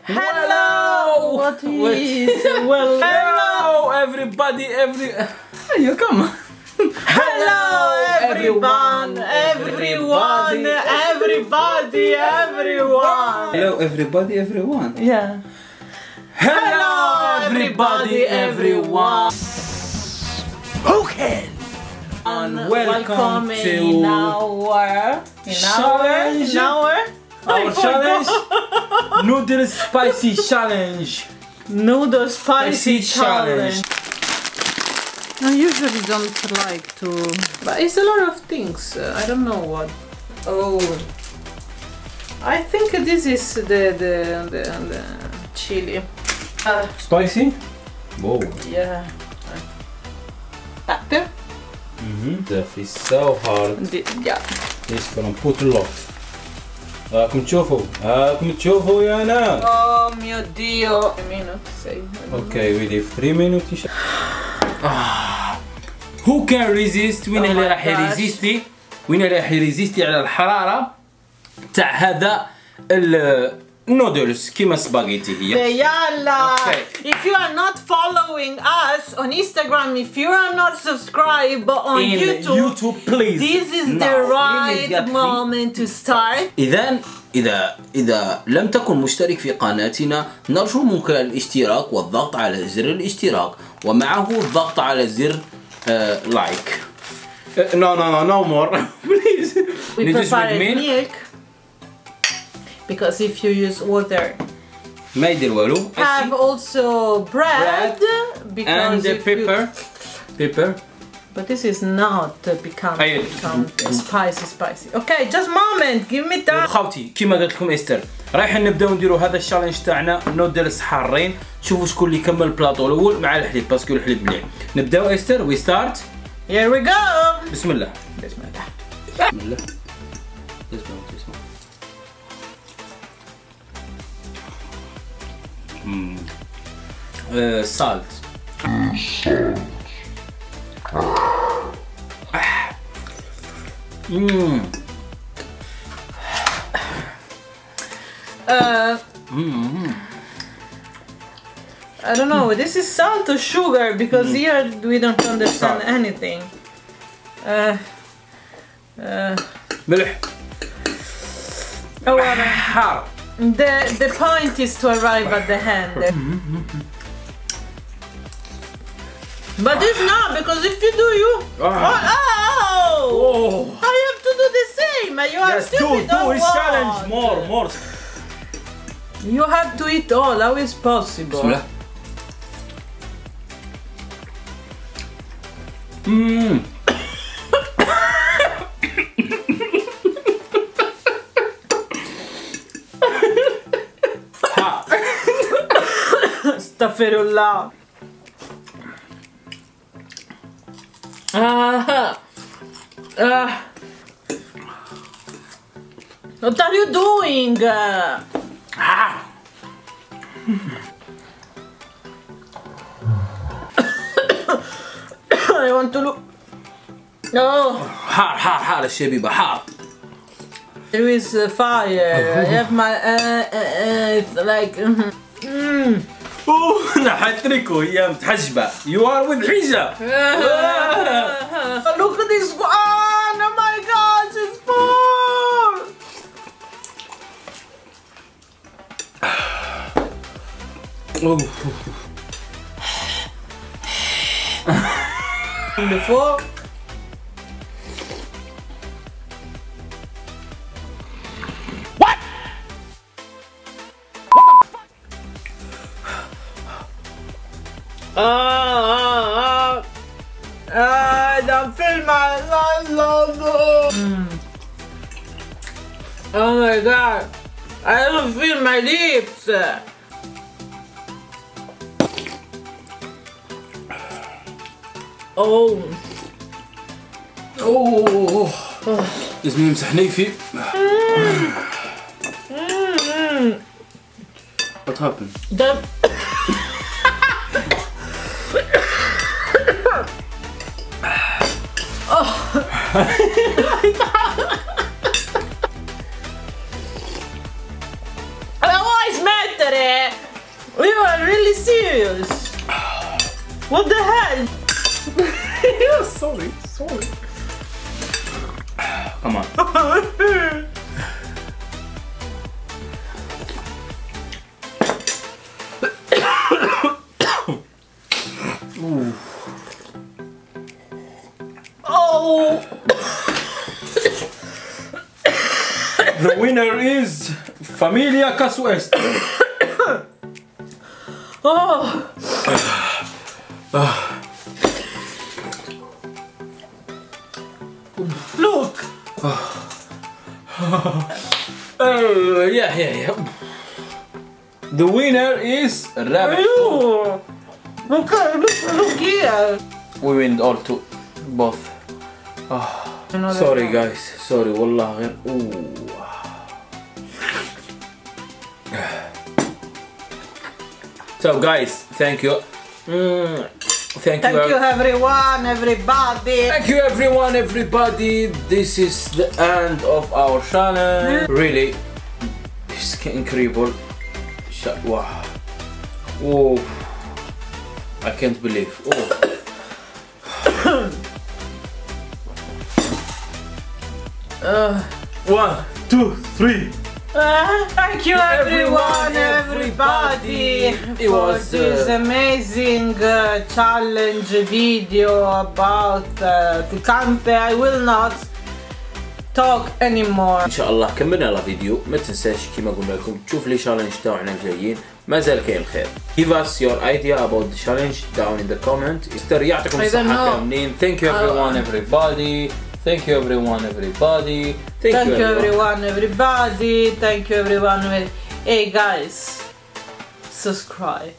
Hello! What is? Well, hello everybody, you come on. Hello everyone! Hello everyone. Yeah. Hello everybody, everyone. Okay. And welcome to our challenge. Our challenge, noodle spicy challenge. Noodle spicy challenge. I usually don't like to, but it's a lot of things. I don't know what. Oh, I think this is the chili. Spicy? Whoa. Yeah. Pepper. That is so hard. Yeah. It's gonna put a lot. راكم تشوفوا يا ناس. Oh mio Dio. A minute, say. Okay, we leave 3 minutes. Who can resist؟ وين اللي راح يريزيستي؟ وين اللي راح يريزيستي على الحرارة تاع هذا النودلز كيما سباغيتي هي. يلا. If you are not following us on Instagram, if you are not subscribed on YouTube, please. this is the right moment to start. إذا لم تكن مشترك في قناتنا نرجو منك الاشتراك والضغط على زر الاشتراك ومعه الضغط على زر لايك. No more. Please. We prepared milk because if you use water. ما يدير والو. Have also bread because and pepper. But this is not become spicy. Okay, just moment. Give me time. خوتي كيما قلت لكم استر رايحين نبداو نديروا هذا الشالنج تاعنا نودلز حارين. شوفوا شكون اللي كمل البلاطو الاول مع الحليب باسكو الحليب مليح. نبداو استر وي ستارت. Here we go. بسم الله. salt. I don't know, this is salt or sugar because here we don't understand anything. ملح. حار. The point is to arrive at the end. But it's not, because if you do I have to do the same. You are stupid. Do his challenge more. You have to eat all. How is possible? بسم الله. Astaghfirullah. What are you doing? I want to look. No. حار الشبيبة حار. There is fire. I have my it's like. نحتركوا هي متحجبة. You are with حجة. Look at this one. Oh my gosh, it's full. Before. Don't feel my Oh my god, I don't feel my lips. لازم نمسح نيفي. What happened? Ma vuoi smettere? serious? What the hell? Yeah, sorry. Come on. Oh! The winner is Familia Casuest. Oh! Look! Yeah. The winner is Rabbit. Ew. Look here! We win all two, both. Sorry guys, sorry والله غير. So guys, thank you. Thank you everyone, everybody. Thank you everyone, everybody. This is the end of our channel. Really, it's incredible. Wow. Oh, I can't believe. Oh. 1, 2, 3. Thank you everyone, everybody for this amazing challenge video about the country. I will not talk anymore. ان شاء الله كملنا الفيديو. ما تنساش كما قلنا لكم تشوف لي challenge تاعنا الجايين. ما زال كاين خير. Give us your idea about the challenge down in the comment. يعطيكم الصحة كاملين. Thank you everyone, everybody. Thank you everyone, everybody. Thank you everyone, everybody. Thank you everyone. Hey guys, subscribe.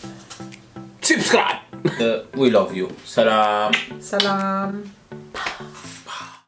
We love you. Salam. Salam.